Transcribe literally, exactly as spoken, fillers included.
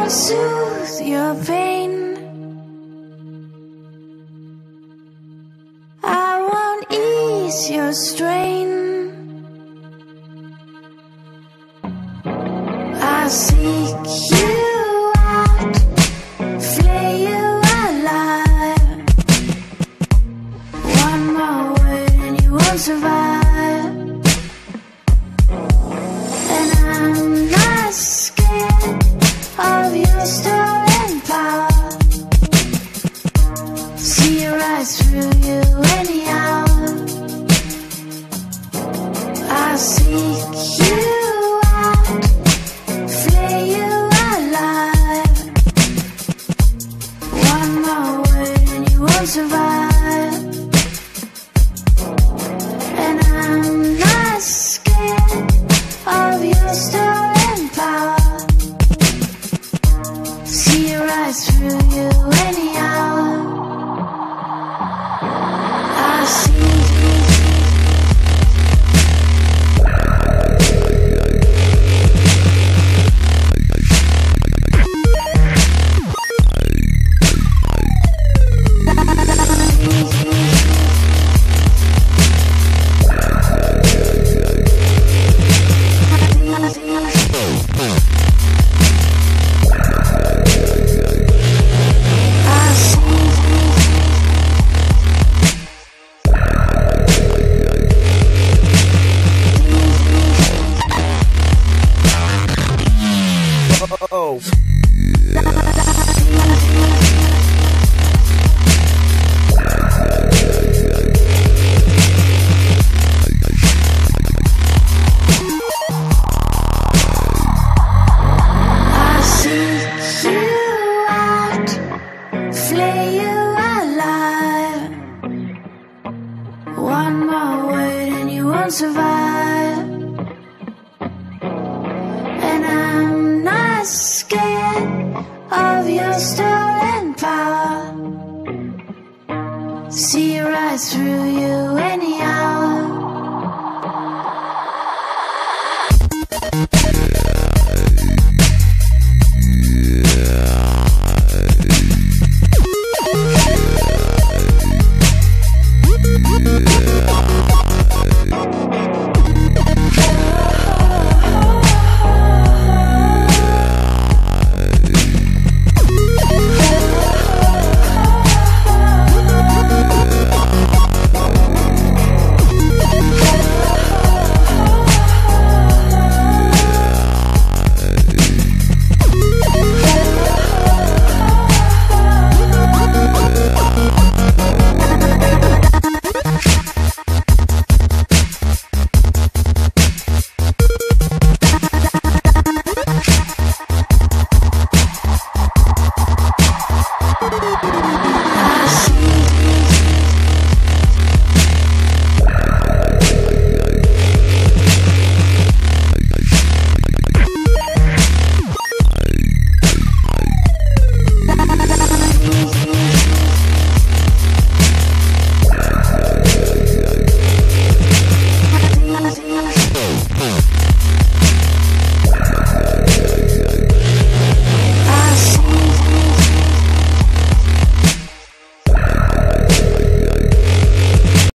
won't soothe your pain. I won't ease your strain. I'll seek you out, flay you alive. One more word and you won't survive. And I'm not scared of your stolen power. See right through you anyhow. I'll seek you out, flay you alive. One more word and you won't survive. And I'm not scared of your stolen power. See right through you anyhow. I see. Oh. I'll seek you out, flay you alive. One more word and you won't survive. And I'm not scared of your stolen power. See right through you anyhow.